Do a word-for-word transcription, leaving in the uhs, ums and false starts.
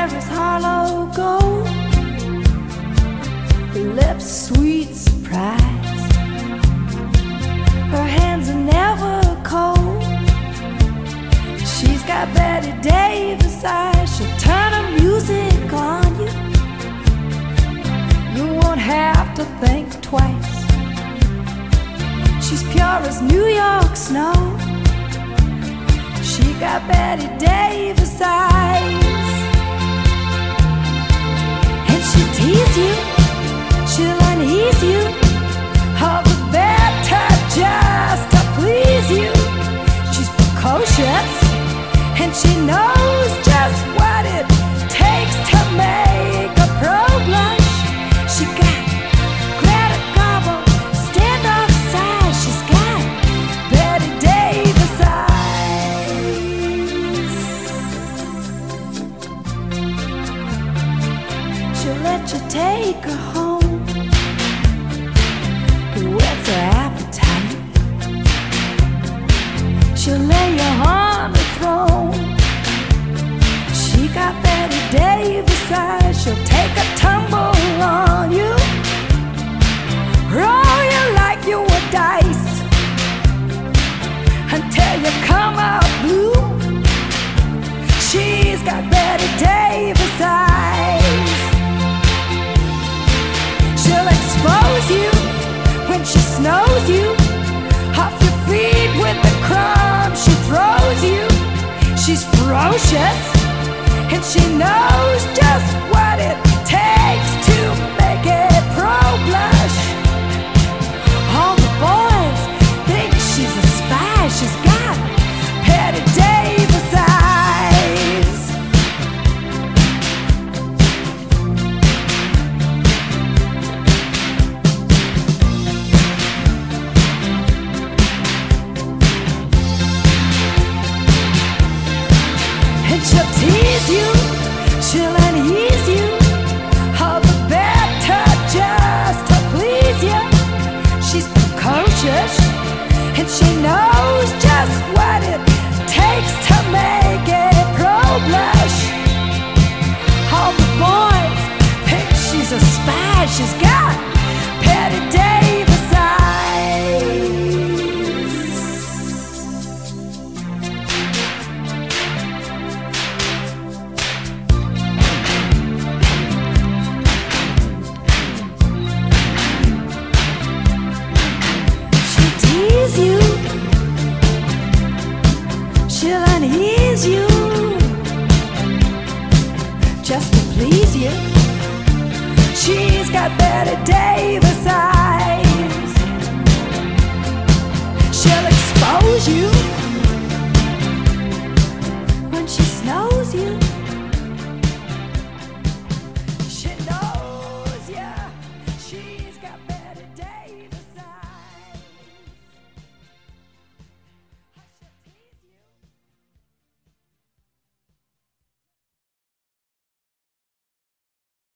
hair is hollow gold, her lips sweet surprise, her hands are never cold. She's got Betty Davis eyes, she'll turn her music on you. You won't have to think twice. She's pure as New York snow. She got Betty Davis eyes. And she'll tease you, she'll unease you, all the better just to please you. She's precocious, and she knows just what it takes to make a pro blush. She got Greta Garbo, standoff size. She's got Betty Davis eyes. She'll let you take her home, whets her appetite. She'll lay you on the throne. She got Betty Davis eyes. She'll take a tumble on you, roll you like you were dice, until you come out blue. She's got Betty Davis eyes. She'll expose you when she snows you off your feet with the crumbs she throws you. She's ferocious, and she knows just what it takes to make it pro blush. All the boys think she's a spy. She's got Betty Davis eyes. And she'll tease you, she'll unease you, all the better just to please you. She's precocious, and she knows just what it takes to make it pro blush. All the boys think she's a spy. She's got Betty Davis eyes. You, she'll unease you just to please you. She's got Betty Davis eyes.